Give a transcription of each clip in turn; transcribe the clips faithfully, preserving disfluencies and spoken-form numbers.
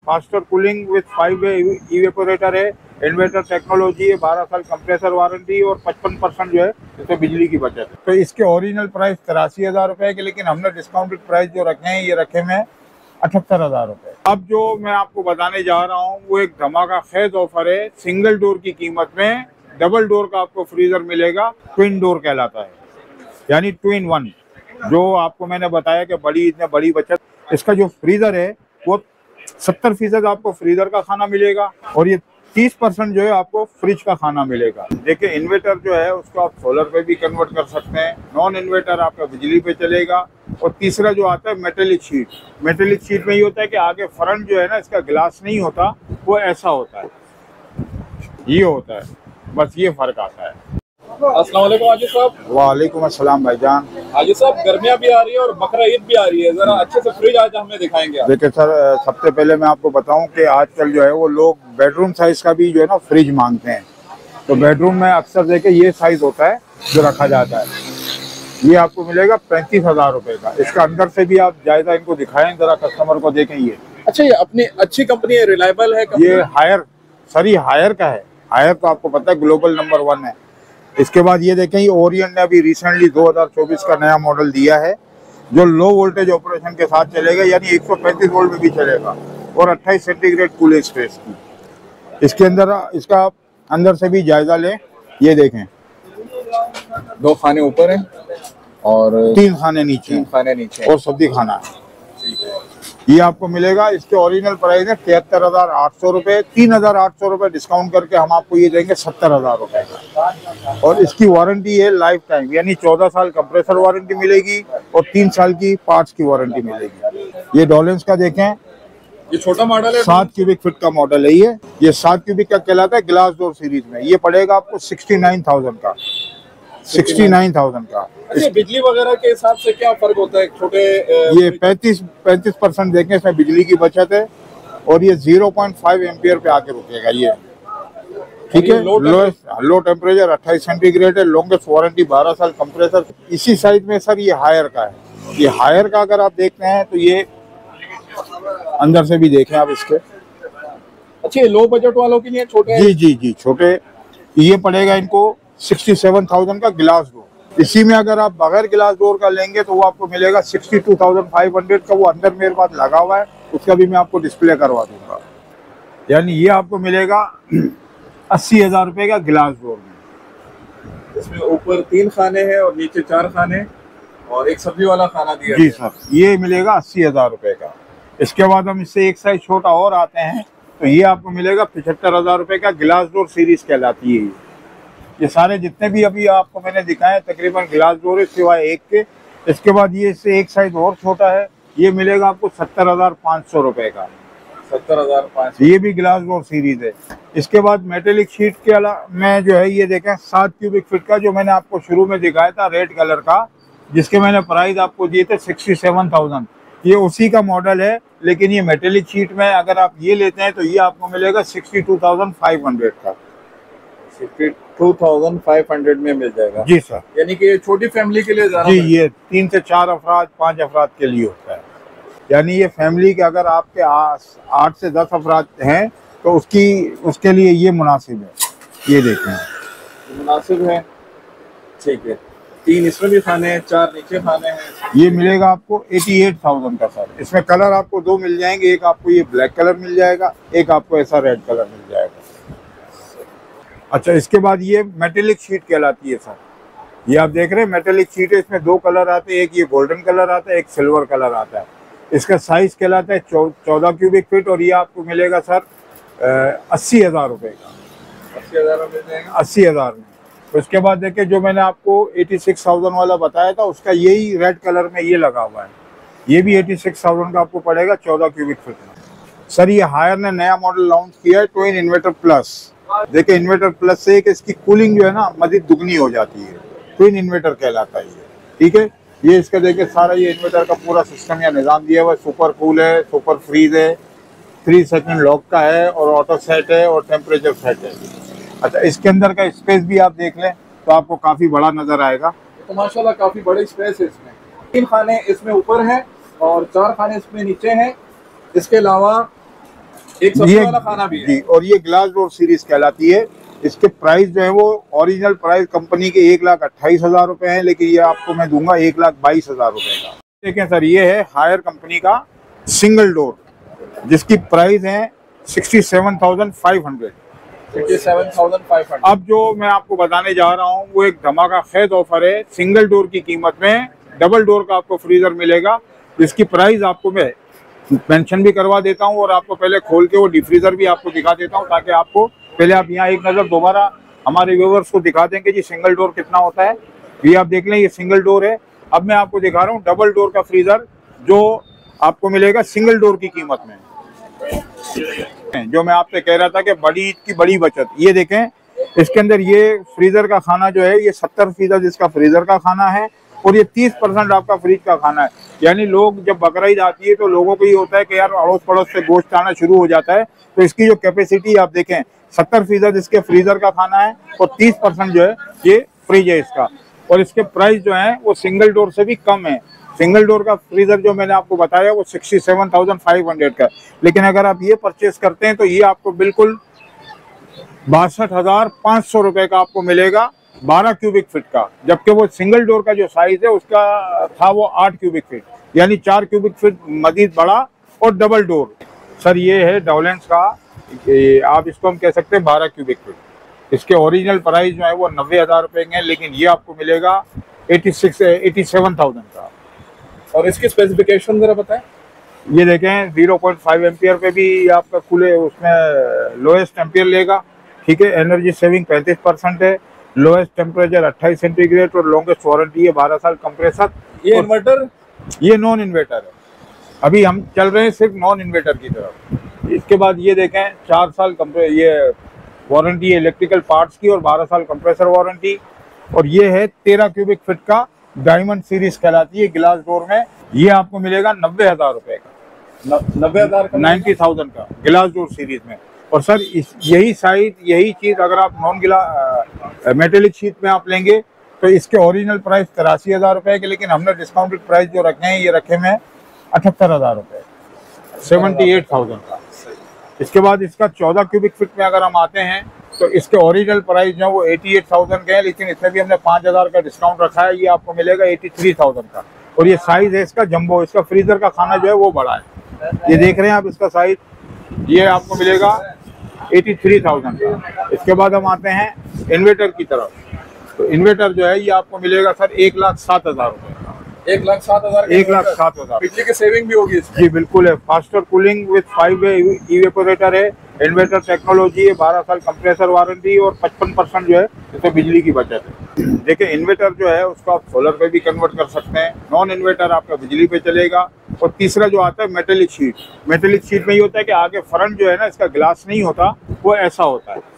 Faster cooling with five way evaporator है, inverter technology है, बारह साल कंप्रेसर वारंटी और पचपन परसेंट जो है इसमें बिजली की बचत है। तो इसके ओरिजिनल प्राइस तिरासी हजार रुपए के, लेकिन हमने डिस्काउंटेड प्राइस जो रखे हैं ये रखे हैं अठहत्तर हजार रुपए। अब जो मैं आपको बताने जा रहा हूँ वो एक धमाका खेज ऑफर है। सिंगल डोर की कीमत में डबल डोर का आपको फ्रीजर मिलेगा, ट्विन डोर कहलाता है, यानी ट्विन वन। जो आपको मैंने बताया कि बड़ी इतने बड़ी बचत, इसका जो फ्रीजर है वो सत्तर फीसद आपको फ्रीजर का खाना मिलेगा और ये तीस परसेंट जो है आपको फ्रिज का खाना मिलेगा। देखिए इन्वर्टर जो है उसको आप सोलर पे भी कन्वर्ट कर सकते हैं, नॉन इन्वर्टर आपका बिजली पे चलेगा। और तीसरा जो आता है मेटेलिक शीट। मेटेलिक शीट में ये होता है कि आगे फ्रंट जो है ना इसका ग्लास नहीं होता, वो ऐसा होता है, ये होता है, बस ये फर्क आता है। अस्सलाम वालेकुम हाजी साहब। वालेकुम अस्सलाम भाईजान। हाजी साहब गर्मियाँ भी आ रही है और बकरा ईद भी आ रही है, जरा अच्छे से फ्रिज आज हमें दिखाएंगे। देखिए सर, सबसे पहले मैं आपको बताऊं कि आजकल जो है वो लोग बेडरूम साइज का भी जो है ना फ्रिज मांगते हैं। तो बेडरूम में अक्सर देखे ये साइज होता है जो रखा जाता है, ये आपको मिलेगा पैंतीस हजार रुपए का। इसका अंदर से भी आप जायजा इनको दिखाएं, जरा कस्टमर को देखें। ये अच्छा, ये अपनी अच्छी कंपनी है, रिलायबल है कंपनी? ये हायर, सर ये हायर का है। हायर तो आपको पता है ग्लोबल नंबर वन है। इसके बाद ये देखें, ये ओरियन ने अभी रिसेंटली दो हज़ार चौबीस का नया मॉडल दिया है जो लो वोल्टेज ऑपरेशन के साथ चलेगा, यानी एक सौ पैंतीस वोल्ट में भी चलेगा और अट्ठाईस सेंटीग्रेड कूलिंग स्पेस की। इसके अंदर इसका अंदर से भी जायजा लें। ये देखें, दो खाने ऊपर हैं और तीन खाने नीचे, तीन खाने नीचे और सब्जी खाना है। ये आपको मिलेगा, इसके ओरिजिनल प्राइस है तिहत्तर हजार आठ सौ रुपए। तीन हजार आठ सौ रुपए डिस्काउंट करके हम आपको ये देंगे सत्तर हजार रुपए का। और इसकी वारंटी है लाइफ टाइम, यानी चौदह साल कंप्रेसर वारंटी मिलेगी और तीन साल की पार्ट्स की वारंटी मिलेगी। ये डॉलेंस का देखें, ये छोटा मॉडल है, सात क्यूबिक फीट का मॉडल है। ये ये सात क्यूबिक का कहलाता है ग्लास डोर सीरीज में। ये पड़ेगा आपको सिक्सटी नाइन थाउजेंड का, सिक्सटी नाइन थाउजेंड का। अच्छा, बिजली वगैरह के हिसाब से क्या फर्क होता है? छोटे ये पैंतीस पैंतीस परसेंट देखें, इसमें बिजली की बचत है और ये ज़ीरो पॉइंट फाइव एम्पियर पे आके रुकेगा ये, ठीक है। लोएस्ट लो टेम्परेचर अट्ठाईस सेंटीग्रेड है, लॉन्गेस्ट वारंटी बारह साल कंप्रेसर। इसी साइज में सर ये हायर का है। ये हायर का अगर आप देखते हैं तो ये अंदर से भी देखें आप इसके। अच्छा, लो बजट वालों के लिए छोटे? जी जी जी छोटे। ये पड़ेगा इनको सिक्सटी सेवन थाउजेंड का ग्लास डोर। इसी में अगर आप बगैर ग्लास डोर का लेंगे तो वो आपको मिलेगा sixty two thousand five hundred का। वो अंदर मेरे पास लगा हुआ है, उसका भी मैं आपको डिस्प्ले करवा दूंगा। यानी ये आपको मिलेगा अस्सी हजार रुपए का ग्लास डोर में। इसमें ऊपर तीन खाने हैं और नीचे चार खाने और एक सब्जी वाला खाना दिया जी सर। ये मिलेगा अस्सी हजार रुपए का। इसके बाद हम इससे एक साइज छोटा और आते हैं तो ये आपको मिलेगा पिछहत्तर हजार रुपए का। ग्लास डोर सीरीज कहलाती है। ये सारे जितने भी अभी आपको मैंने दिखाए तकरीबन ग्लास डोर है सिवाय एक के। इसके बाद ये इससे एक साइज और छोटा है, ये मिलेगा आपको सत्तर हजार पाँच सौ रुपए का। सत्तर हजार पाँच सौ, ये भी ग्लास डोर सीरीज है। इसके बाद मेटेलिक शीट के अलावा में जो है ये देखें सात क्यूबिक फीट का, जो मैंने आपको शुरू में दिखाया था रेड कलर का, जिसके मैंने प्राइस आपको दिए थे सिक्सटी सेवन थाउजेंड। ये उसी का मॉडल है, लेकिन ये मेटेलिक शीट में अगर आप ये लेते हैं तो ये आपको मिलेगा sixty two thousand five hundred का। टू थाउजेंड फाइव हंड्रेड में मिल जाएगा। जी सर। यानी कि ये छोटी फैमिली के लिए जी, ये तीन से चार अफराद पांच अफराद के लिए होता है। यानी ये फैमिली के अगर आपके आठ से दस अफराद हैं तो उसकी उसके लिए ये मुनासिब है। ये देखें, मुनासिब है, ठीक है। तीन इसमें भी खाने हैं, चार नीचे खाने हैं। ये मिलेगा आपको अठासी हज़ार का सर। इसमें कलर आपको दो मिल जाएंगे, एक आपको ये ब्लैक कलर मिल जाएगा, एक आपको ऐसा रेड कलर मिल जाएगा। अच्छा, इसके बाद ये मेटेलिक शीट कहलाती है सर। ये आप देख रहे हैं मेटेलिक शीट है, इसमें दो कलर आते हैं, एक ये गोल्डन कलर आता है, एक सिल्वर कलर आता है। इसका साइज कहलाता है चौदह क्यूबिक फीट और ये आपको मिलेगा सर अस्सी हजार रुपये का। अस्सी हजार में मिल जाएगा, अस्सी हजार में। उसके बाद देखिए जो मैंने आपको छियासी हज़ार वाला बताया था उसका यही रेड कलर में ये लगा हुआ है, ये भी छियासी हज़ार का आपको पड़ेगा चौदह क्यूबिक फीट में। सर ये हायर ने नया मॉडल लॉन्च किया है ट्विन इन्वर्टर प्लस। देखिए इन्वर्टर प्लस से कि इसकी कूलिंग जो है ना मजीद दुगनी हो जाती है, ट्विन इन्वर्टर कहलाता है ये, ठीक है। ये इसका देखिए सारा ये इन्वर्टर का पूरा सिस्टम या निज़ाम दिया हुआ है। सुपर कूल है, सुपर फ्रीज है, थ्री सेकंड लॉक का है और ऑटो सेट है और टेम्परेचर सेट है। अच्छा, इसके अंदर का स्पेस भी आप देख लें तो आपको काफ़ी बड़ा नज़र आएगा। तो माशाल्लाह काफ़ी बड़ी स्पेस है इसमें। तीन खाने इसमें ऊपर हैं और चार खाने इसमें नीचे हैं। इसके अलावा एक सब्जी ये वाला खाना भी है। जी, और ये ग्लास डोर सीरीज कहलाती है। इसके प्राइस जो है वो ओरिजिनल प्राइस कंपनी के एक लाख अट्ठाईस हजार रुपए है, लेकिन ये आपको मैं दूंगा एक लाख बाईस हजार रुपए का। देखें सर, ये है हायर कंपनी का सिंगल डोर, जिसकी प्राइस है sixty seven thousand five hundred. Sixty seven thousand five hundred. अब जो मैं आपको बताने जा रहा हूँ वो एक धमाका खेद ऑफर है। सिंगल डोर की कीमत में डबल डोर का आपको फ्रीजर मिलेगा, जिसकी प्राइस आपको मैं मेंशन भी करवा देता हूँ और आपको पहले खोल के वो डिफ्रीजर भी आपको दिखा देता हूँ, ताकि आपको पहले आप यहाँ एक नज़र दोबारा हमारे व्यूवर्स को दिखा देंगे जी सिंगल डोर कितना होता है। ये आप देख लें, ये सिंगल डोर है। अब मैं आपको दिखा रहा हूँ डबल डोर का फ्रीजर, जो आपको मिलेगा सिंगल डोर की कीमत में। जो मैं आपसे कह रहा था कि बड़ी ईद की बड़ी बचत, ये देखें इसके अंदर ये फ्रीजर का खाना जो है ये सत्तर फीसद इसका फ्रीजर का खाना है और ये तीस परसेंट आपका फ्रिज का खाना है। यानी लोग जब बकरीद आती है तो लोगों को ये होता है कि यार अड़ोस पड़ोस से गोश्त आना शुरू हो जाता है, तो इसकी जो कैपेसिटी आप देखें सत्तर फीसद इसके फ्रीजर का खाना है और तीस परसेंट जो है ये फ्रिज है इसका। और इसके प्राइस जो है वो सिंगल डोर से भी कम है। सिंगल डोर का फ्रीजर जो मैंने आपको बताया वो sixty seven thousand five hundred का, लेकिन अगर आप ये परचेस करते हैं तो ये आपको बिल्कुल बासठ हजार पाँच सौ रुपए का आपको मिलेगा बारह क्यूबिक फीट का, जबकि वो सिंगल डोर का जो साइज है उसका था वो आठ क्यूबिक फीट, यानी चार क्यूबिक फीट मजीद बड़ा और डबल डोर। सर ये है डॉलेंस का, आप इसको हम कह सकते हैं बारह क्यूबिक फीट। इसके ओरिजिनल प्राइस जो है वो नब्बे हजार रुपए के हैं, लेकिन ये आपको मिलेगा eighty six eighty seven thousand का। और इसकी स्पेसिफिकेशन जरा बताएं। ये देखें ज़ीरो पॉइंट फाइव एम्पियर पे भी आपका खुले उसमें लोएस्ट एम्पियर लेगा, ठीक है। एनर्जी सेविंग पैंतीस परसेंट है, लोएस्ट टेम्परेचर अट्ठाईस सेंटीग्रेड और लॉन्गेस्ट वारंटी है बारह साल कंप्रेसर। ये इन्वर्टर, ये नॉन इन्वर्टर है, अभी हम चल रहे हैं सिर्फ नॉन इन्वर्टर की तरफ। इसके बाद ये देखें चार साल कंप्रे ये वारंटी है इलेक्ट्रिकल पार्ट्स की और बारह साल कंप्रेसर वारंटी। और ये है तेरह क्यूबिक फीट का डायमंड सीरीज कहलाती है ग्लास डोर में, ये आपको मिलेगा नब्बे हजार रुपए का, नब्बे हजार का, नाइन्टी थाउजेंड का ग्लास डोर सीरीज में। और सर इस यही साइज यही चीज अगर आप नॉन गिला मेटेलिक शीट में आप लेंगे तो इसके ओरिजिनल प्राइस तिरासी हजार रुपए के, लेकिन हमने डिस्काउंटेड प्राइस जो रखे हैं ये रखे में अठहत्तर हजार रुपए, सेवेंटी एट थाउजेंड का। इसके बाद इसका चौदह क्यूबिक फीट में अगर हम आते हैं तो इसके ओरिजिनल प्राइस जो है वो एटी एट थाउजेंड के हैं, लेकिन इसमें भी हमने पाँच हजार का डिस्काउंट रखा है, ये आपको मिलेगा एटी थ्री थाउजेंड का। और ये साइज है इसका जंबो, इसका फ्रीजर का खाना जो है वो बड़ा है, ये देख रहे हैं आप इसका साइज, ये आपको मिलेगा एटी थ्री थाउजेंड का। इसके बाद हम आते हैं इन्वर्टर की तरफ, तो इन्वर्टर जो है ये आपको मिलेगा सर एक लाख सात हजार रुपये का। एक लाख सात हजार एक लाख सात हजार बिजली की सेविंग भी होगी इसमें। जी बिल्कुल है, faster cooling with five way evaporator है, इन्वर्टर टेक्नोलॉजी है, बारह साल कंप्रेसर वारंटी और पचपन परसेंट जो है इसमें बिजली की बचत है। देखिए इन्वर्टर जो है उसको आप सोलर पे भी कन्वर्ट कर सकते हैं, नॉन इन्वर्टर आपका बिजली पे चलेगा। और तीसरा जो आता है मेटेलिक शीट, मेटेलिक शीट में ये होता है कि आगे फ्रंट जो है ना इसका ग्लास नहीं होता, वो ऐसा होता है,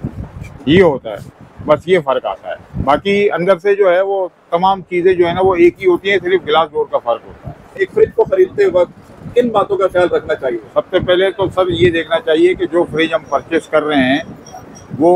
ये होता है, बस ये फर्क आता है। बाकी अंदर से जो है वो तमाम चीजें जो है ना वो एक ही होती है, सिर्फ ग्लास डोर का फर्क होता है। एक फ्रिज को खरीदते वक्त किन बातों का ख्याल रखना चाहिए? सबसे पहले तो सर ये देखना चाहिए कि जो फ्रिज हम परचेस कर रहे हैं वो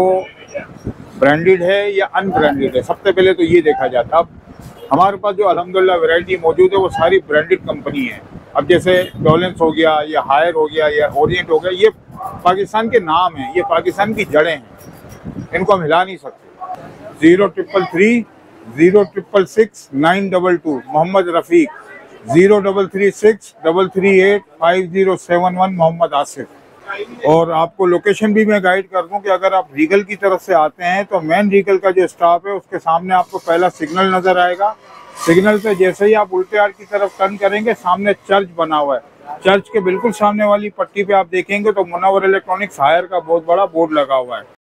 ब्रांडेड है या अनब्रांडेड है, सबसे पहले तो ये देखा जाता है। अब हमारे पास जो अल्हम्दुलिल्लाह वैरायटी मौजूद है वो सारी ब्रांडेड कंपनी है। अब जैसे डॉलेंस हो गया या हायर हो गया या ओरिएंट हो गया, ये पाकिस्तान के नाम है, ये पाकिस्तान की जड़ें हैं, इनको हम हिला नहीं सकते। Zero triple three zero triple six nine double two Mohammad Rafiq, zero double three six double three eight five zero seven one Mohammad Asif. और आपको लोकेशन भी मैं गाइड कर दूं कि अगर आप रीगल की तरफ से आते हैं तो मेन रीगल का जो स्टॉप है उसके सामने आपको पहला सिग्नल नजर आएगा। सिग्नल पे जैसे ही आप उल्टे हाथ की तरफ टर्न करेंगे सामने चर्च बना हुआ है, चर्च के बिल्कुल सामने वाली पट्टी पे आप देखेंगे तो मुनव्वर इलेक्ट्रॉनिक्स हायर का बहुत बड़ा बोर्ड लगा हुआ है।